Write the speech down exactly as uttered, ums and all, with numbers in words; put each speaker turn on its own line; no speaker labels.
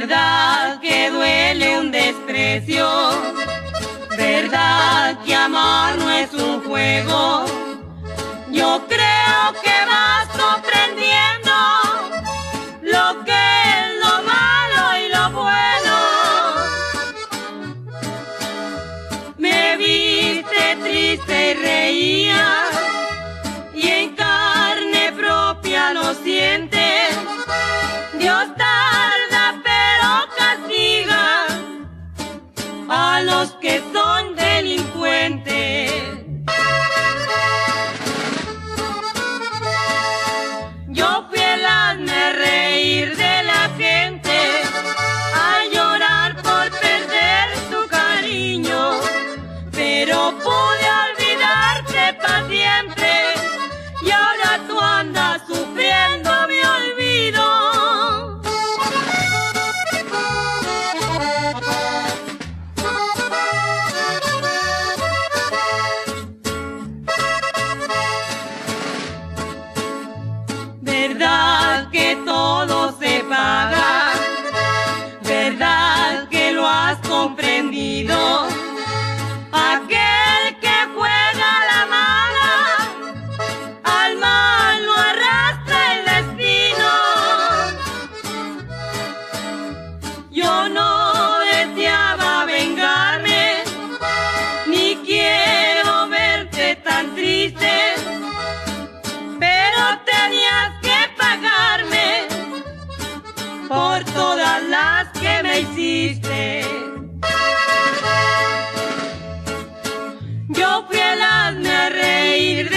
verdad que duele un desprecio, verdad que amar no es un juego. Yo creo que vas comprendiendo lo que es lo malo y lo bueno. Me viste triste y reía, y en carne propia lo sientes. Dios tarda pero castiga a los que son delincuentes. Yo fui el hazme reír de la gente, a llorar por perder tu cariño, pero pude olvidarte para siempre, y ahora tú andas sufriendo mi olvido. Verdad que todo se paga, verdad que lo has comprendido. Aquel que juega la mala, al mal lo arrastra el destino. Yo no deseaba vengarme, ni quiero verte tan triste, pero tenías que pagarme por todas las que me hiciste. Yo fui el hazme reír